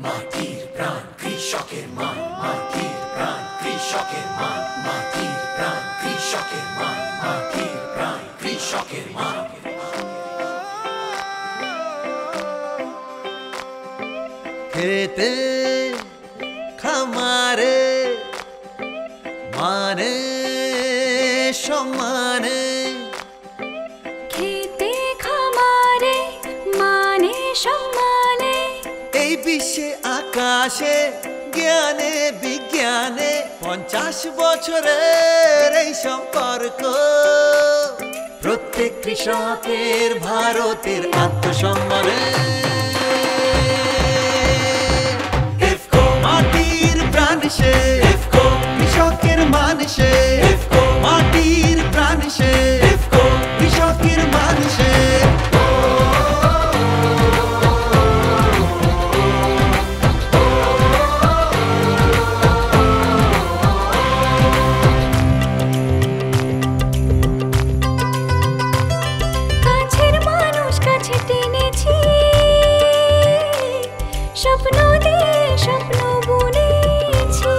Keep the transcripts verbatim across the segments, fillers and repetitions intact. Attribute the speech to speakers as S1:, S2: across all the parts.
S1: মাটির প্রাণ কৃষকের মান, মাটির প্রাণ কৃষকের মান, মাটির প্রাণ কৃষকের মান, মাটির প্রাণ কৃষকের মান।
S2: খেতে খামারে মানে সম্মানে,
S3: খেতে খামারে মানে সম্মানে,
S2: এই বিশ্বে আকাশে জ্ঞানে বিজ্ঞানে পঞ্চাশ বছরের এই সম্পর্ক। প্রত্যেক কৃষকের ভারতের আত্মসম্মানে। মাটির প্রাণ সে, কৃষকের মান সে, মাটির প্রাণ সে, কৃষকের মান সে।
S3: কাছের মানুষ কাছে টেনেছি, স্বপ্ন দিয়ে স্বপ্ন বুনেছি।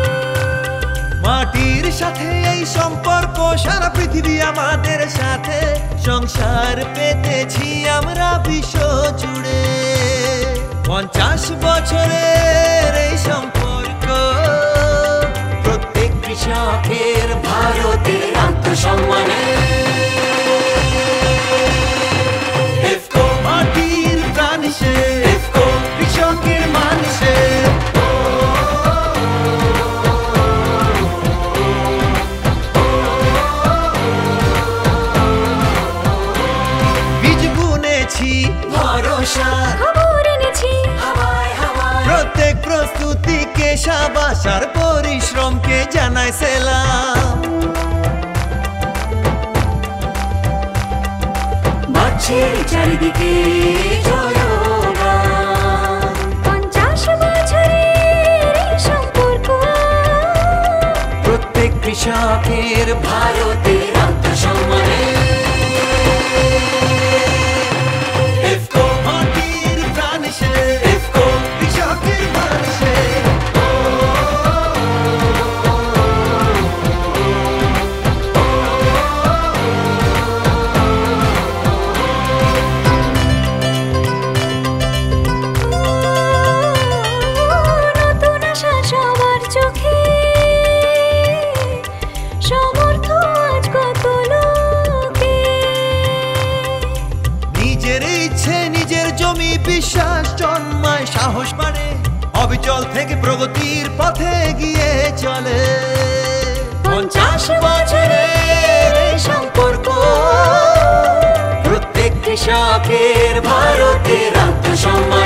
S2: মাটির সাথে এই সম্পর্ক, সারা পৃথিবী আমাদের সাথে, সংসার পেতেছি আমরা বিশ্ব জুড়ে। পঞ্চাশ বছরের এই সম্পর্ক, প্রত্যেক কৃষকের ভারতের আত্মসম্মানে। মাটির প্রাণ সে, কৃষকের মান সে। বীজ বুনেছি ভরসা,
S3: খবর এনেছি
S2: হাওয়ায় হাওয়ায়, প্রত্যেক প্রস্তুতিকে সাবাস আর পরিশ্রমকে জানাই সেলাম।
S1: বাজছে চারিদিকে জয়গান,
S3: পঞ্চাশ বছরের এই সম্পর্ক,
S2: প্রত্যেক কৃষকের
S1: ভারতের আত্মসম্মানে।
S2: মাটির প্রাণ সে, কৃষকের মান সে।
S3: নতুন আশা সবার চোখে, সমর্থ আজ কত লোকে।
S2: নিজের ইচ্ছে নিজের জমি, বিশ্বাস জন্মায়, সাহস বাড়ে, অবিচল থেকে প্রগতির পথে গিয়ে চলে। পঞ্চাশ বছরের এই সম্পর্ক, প্রত্যেক কৃষকের ভারতের আত্মসম্মান।